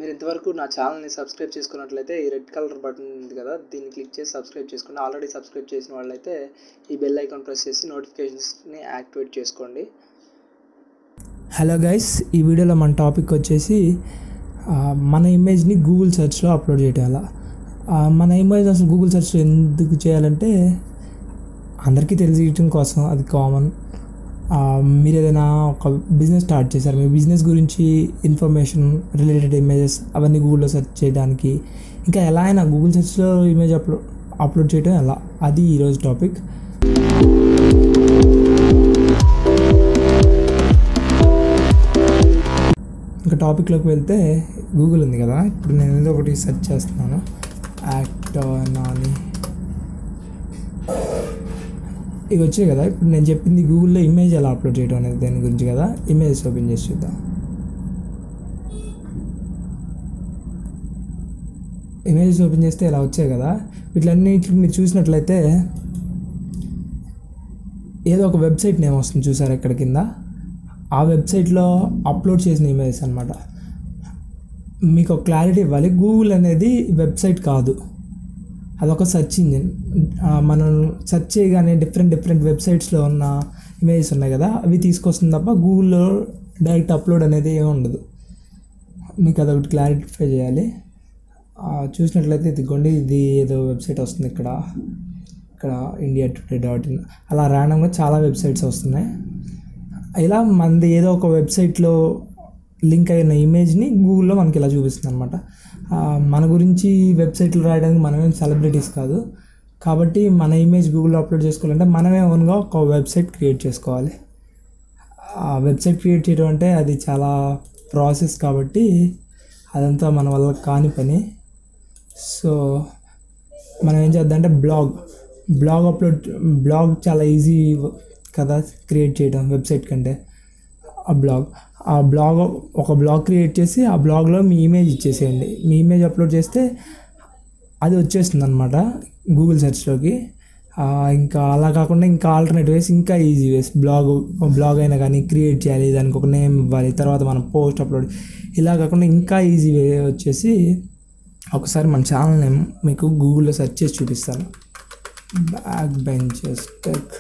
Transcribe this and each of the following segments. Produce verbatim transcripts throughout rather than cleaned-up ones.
మీరు ఇంతవరకు నా ఛానల్ని సబ్స్క్రైబ్ చేసుకున్నట్లయితే ఈ రెడ్ కలర్ బటన్ ఉంది కదా, దీన్ని క్లిక్ చేసి సబ్స్క్రైబ్ చేసుకోండి. ఆల్రెడీ సబ్స్క్రైబ్ చేసిన వాళ్ళైతే ఈ బెల్ ఐకాన్ ప్రెస్ చేసి నోటిఫికేషన్స్ని యాక్టివేట్ చేసుకోండి. హలో గైస్, ఈ వీడియోలో మన టాపిక్ వచ్చేసి మన ఇమేజ్ని గూగుల్ సెర్చ్లో అప్లోడ్ చేయటం ఎలా. మన ఇమేజ్ అసలు గూగుల్ సెర్చ్లో ఎందుకు చేయాలంటే అందరికీ తెలియటం కోసం, అది కామన్. మీరు ఏదైనా ఒక బిజినెస్ స్టార్ట్ చేశారు, మీ బిజినెస్ గురించి ఇన్ఫర్మేషన్, రిలేటెడ్ ఇమేజెస్ అవన్నీ గూగుల్లో సెర్చ్ చేయడానికి, ఇంకా ఎలా అయినా గూగుల్ సెర్చ్లో ఇమేజ్ అప్లోడ్ అప్లోడ్ చేయడం ఎలా, అది ఈరోజు టాపిక్. ఇంకా టాపిక్లోకి వెళ్తే గూగుల్ ఉంది కదా, ఇప్పుడు నేను ఏదో ఒకటి సెర్చ్ చేస్తున్నాను, యాక్టర్ నాని, ఇవి వచ్చాయి కదా. ఇప్పుడు నేను చెప్పింది గూగుల్లో ఇమేజ్ ఎలా అప్లోడ్ చేయడం అనేది దాని గురించి కదా. ఇమేజ్ ఓపెన్ చేసి చూద్దాం. ఇమేజ్ ఓపెన్ చేస్తే ఇలా వచ్చాయి కదా. వీటిలన్నింటికి మీరు చూసినట్లయితే ఏదో ఒక వెబ్సైట్ నేమ్ వస్తుంది చూసారు ఇక్కడ కింద. ఆ వెబ్సైట్లో అప్లోడ్ చేసిన ఇమేజెస్ అనమాట. మీకు ఒక క్లారిటీ ఇవ్వాలి, గూగుల్ అనేది వెబ్సైట్ కాదు, అదొక సెర్చ్ ఇంజిన్. మనం సెర్చ్ చేయగానే డిఫరెంట్ డిఫరెంట్ వెబ్సైట్స్లో ఉన్న ఇమేజెస్ ఉన్నాయి కదా, అవి తీసుకొస్తుంది తప్ప గూగుల్లో డైరెక్ట్ అప్లోడ్ అనేది ఏమి ఉండదు. మీకు అదొకటి క్లారిఫై చేయాలి. చూసినట్లయితే ఇదిగోండి, ఇది ఏదో వెబ్సైట్ వస్తుంది ఇక్కడ ఇక్కడ ఇండియా టుడే డాట్ ఇన్, అలా ర్యాండమ్గా చాలా వెబ్సైట్స్ వస్తున్నాయి. ఇలా మనది ఏదో ఒక వెబ్సైట్లో లింక్ అయిన ఇమేజ్ని గూగుల్లో మనకి ఇలా చూపిస్తుంది అనమాట. మన గురించి వెబ్సైట్లో రాయడానికి మనమేం సెలబ్రిటీస్ కాదు, కాబట్టి మన ఇమేజ్ గూగుల్లో అప్లోడ్ చేసుకోవాలంటే మనమే ఓన్గా ఒక వెబ్సైట్ క్రియేట్ చేసుకోవాలి. ఆ వెబ్సైట్ క్రియేట్ చేయడం అంటే అది చాలా ప్రాసెస్, కాబట్టి అదంతా మన వల్ల కాని పని. సో మనం ఏం చేద్దాం అంటే బ్లాగ్ బ్లాగ్ అప్లోడ్ బ్లాగ్ చాలా ఈజీ కదా క్రియేట్ చేయడం వెబ్సైట్ కంటే. ఆ బ్లాగ్ ఆ బ్లాగ్ ఒక బ్లాగ్ క్రియేట్ చేసి ఆ బ్లాగ్లో మీ ఇమేజ్ ఇచ్చేసేయండి. మీ ఇమేజ్ అప్లోడ్ చేస్తే అది వచ్చేస్తుంది అనమాట గూగుల్ సెర్చ్లోకి. ఇంకా అలా కాకుండా ఇంకా ఆల్టర్నేట్ వేస్, ఇంకా ఈజీ వేస్, బ్లాగ్ బ్లాగ్ అయినా కానీ క్రియేట్ చేయాలి, దానికి ఒక నేమ్ ఇవ్వాలి, తర్వాత మనం పోస్ట్ అప్లోడ్, ఇలా కాకుండా ఇంకా ఈజీ వే వచ్చేసి ఒకసారి మన ఛానల్ నేమ్ మీకు గూగుల్లో సెర్చ్ చేసి చూపిస్తాను. Back Benches Tech.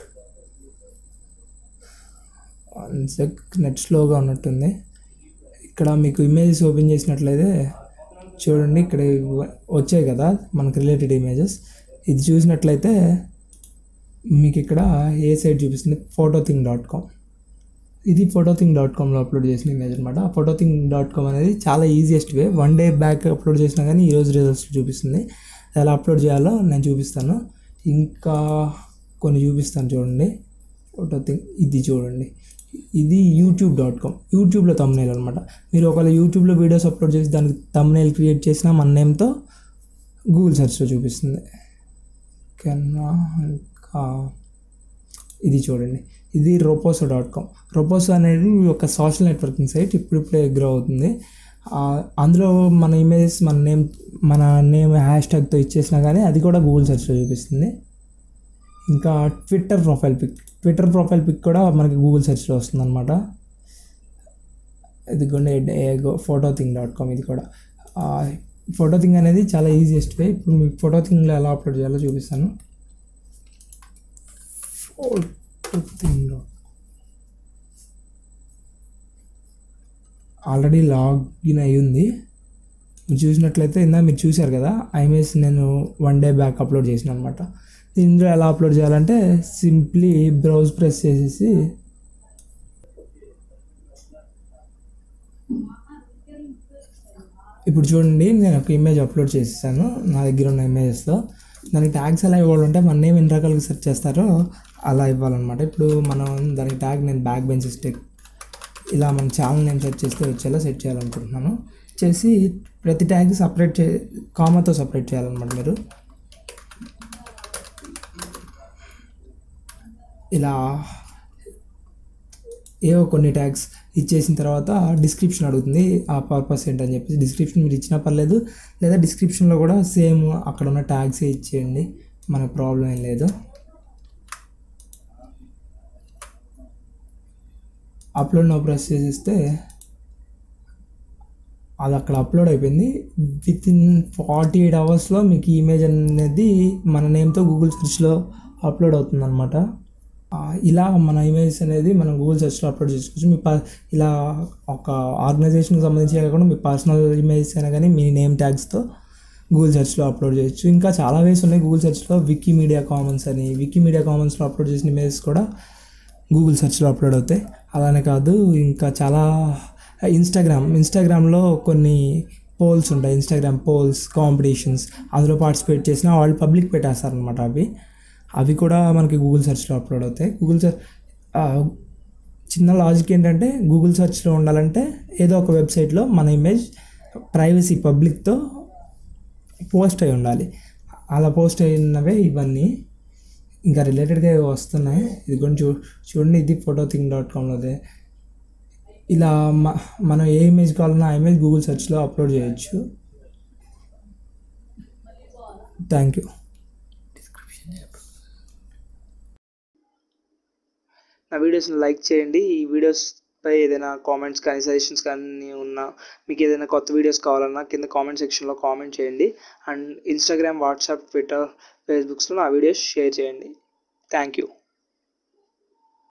One sec, net స్లోగా ఉన్నట్టుంది. ఇక్కడ మీకు ఇమేజెస్ ఓపెన్ చేసినట్లయితే చూడండి, ఇక్కడ వచ్చాయి కదా మనకు రిలేటెడ్ ఇమేజెస్. ఇది చూసినట్లయితే మీకు ఇక్కడ ఏ సైట్ చూపిస్తుంది, ఫోటోథింగ్ డాట్ కామ్. ఇది ఫోటోథింగ్ డాట్ కామ్లో అప్లోడ్ చేసిన ఇమేజ్ అనమాట. ఫోటోథింగ్ డాట్ కామ్ అనేది చాలా easiest way. One day back upload చేసినా కానీ ఈరోజు రిజల్ట్స్ చూపిస్తుంది. ఎలా అప్లోడ్ చేయాలో నేను చూపిస్తాను. ఇంకా కొన్ని చూపిస్తాను చూడండి. ఫోటోథింగ్ ఇది చూడండి, ఇది యూట్యూబ్ డాట్ కామ్, యూట్యూబ్లో తమ్నైల్ అనమాట. మీరు ఒకవేళ యూట్యూబ్లో వీడియోస్ అప్లోడ్ చేసి దానికి తమ్నైల్ క్రియేట్ చేసిన మన నేమ్తో గూగుల్ సెర్చ్లో చూపిస్తుంది. కన్నా ఇంకా ఇది చూడండి, ఇది రోపోసో డాట్ కామ్. రోపోసో అనేది ఒక సోషల్ నెట్వర్కింగ్ సైట్, ఇప్పుడిప్పుడే గ్రో అవుతుంది. అందులో మన ఇమేజెస్ మన నేమ్ మన నేమ్ హ్యాష్ ట్యాగ్తో ఇచ్చేసినా కానీ అది కూడా గూగుల్ సెర్చ్లో చూపిస్తుంది. ఇంకా Twitter profile pic, Twitter profile pic కూడా మనకి గూగుల్ సెర్చ్లో వస్తుంది అనమాట. ఇదిగోండి ఫోటోథింగ్ డాట్ కామ్, ఇది కూడా. ఫోటోథింగ్ అనేది చాలా ఈజియెస్ట్ వే. ఇప్పుడు మీకు ఫోటోథింగ్లో ఎలా అప్లోడ్ చేయాలో చూపిస్తాను. ఫోటోథింగ్ డాట్ ఆల్రెడీ లాగిన్ అయ్యి ఉంది. మీరు చూసినట్లయితే ఇందా మీరు చూశారు కదా, ఆ ఇమేజ్ నేను వన్ డే బ్యాక్ అప్లోడ్ చేసిన అనమాట. ఇందులో ఎలా అప్లోడ్ చేయాలంటే సింప్లీ బ్రౌజ్ ప్రెస్ చేసేసి ఇప్పుడు చూడండి, నేను ఒక ఇమేజ్ అప్లోడ్ చేసేసాను నా దగ్గర ఉన్న ఇమేజెస్లో. దానికి ట్యాగ్స్ ఎలా ఇవ్వాలంటే మన నేమ్ ఎన్ని రకాలుగా సెర్చ్ చేస్తారో అలా ఇవ్వాలన్నమాట. ఇప్పుడు మనం దానికి ట్యాగ్ నేను బ్యాక్ బెంచెస్ టెక్, ఇలా మన ఛానల్ నేమ్ సెర్చ్ చేస్తే వచ్చేలా సెట్ చేయాలనుకుంటున్నాను. చేసి ప్రతి ట్యాగ్ సపరేట్ చే కామాతో సపరేట్ చేయాలన్నమాట. మీరు ఇలా ఏవో కొన్ని ట్యాగ్స్ ఇచ్చేసిన తర్వాత డిస్క్రిప్షన్ అడుగుతుంది, ఆ పర్పస్ ఏంటని చెప్పేసి. డిస్క్రిప్షన్ మీరు ఇచ్చినా పర్లేదు, లేదా డిస్క్రిప్షన్లో కూడా సేమ్ అక్కడ ఉన్న ట్యాగ్సే ఇచ్చేయండి, మనకు ప్రాబ్లం ఏం లేదు. అప్లోడ్ నో ప్రెస్ చేసేస్తే అది అక్కడ అప్లోడ్ అయిపోయింది. విత్ ఇన్ ఫార్టీ ఎయిట్ అవర్స్లో మీకు ఇమేజ్ అనేది మన నేమ్తో గూగుల్ సెర్చ్లో అప్లోడ్ అవుతుంది అనమాట. ఇలా మన ఇమేజ్ అనేది మనం గూగుల్ సెర్చ్లో అప్లోడ్ చేసుకోవచ్చు. మీ ప ఇలా ఒక ఆర్గనైజేషన్కి సంబంధించి కాకుండా మీ పర్సనల్ ఇమేజ్ అయినా కానీ మీ నేమ్ ట్యాగ్స్తో గూగుల్ సెర్చ్లో అప్లోడ్ చేయొచ్చు. ఇంకా చాలా వేస్ ఉన్నాయి గూగుల్ సెర్చ్లో. వికీమీడియా కామన్స్ అని, వికీమీడియా కామన్స్లో అప్లోడ్ చేసిన ఇమేజెస్ కూడా గూగుల్ సెర్చ్లో అప్లోడ్ అవుతాయి. అలానే కాదు, ఇంకా చాలా ఇన్స్టాగ్రామ్ ఇన్స్టాగ్రామ్లో కొన్ని పోల్స్ ఉంటాయి, ఇన్స్టాగ్రామ్ పోల్స్ కాంపిటీషన్స్. అందులో పార్టిసిపేట్ చేసిన వాళ్ళు పబ్లిక్ పెట్టేస్తారనమాట. అవి అవి కూడా మనకి గూగుల్ సెర్చ్లో అప్లోడ్ అవుతాయి. గూగుల్ సెర్చ్ చిన్న లాజిక్ ఏంటంటే, గూగుల్ సెర్చ్లో ఉండాలంటే ఏదో ఒక వెబ్సైట్లో మన ఇమేజ్ ప్రైవసీ పబ్లిక్తో పోస్ట్ అయి ఉండాలి. అలా పోస్ట్ అయినవే ఇవన్నీ. ఇంకా రిలేటెడ్గా వస్తున్నాయి. ఇది కూడా చూ చూడండి ఇది ఫోటో థింగ్ డాట్ కామ్లోదే. ఇలా మ మనం ఏ ఇమేజ్ కావాలన్నా ఆ ఇమేజ్ గూగుల్ సెర్చ్లో అప్లోడ్ చేయొచ్చు. Thank you. నా వీడియోస్ని లైక్ చేయండి. ఈ వీడియోస్పై ఏదైనా కామెంట్స్ కానీ సజెషన్స్ కానీ ఉన్నా, మీకు ఏదైనా కొత్త వీడియోస్ కావాలన్నా కింద కామెంట్ సెక్షన్లో కామెంట్ చేయండి. అండ్ ఇన్స్టాగ్రామ్, వాట్సాప్, ట్విట్టర్, ఫేస్బుక్స్లో నా వీడియోస్ షేర్ చేయండి. Thank you.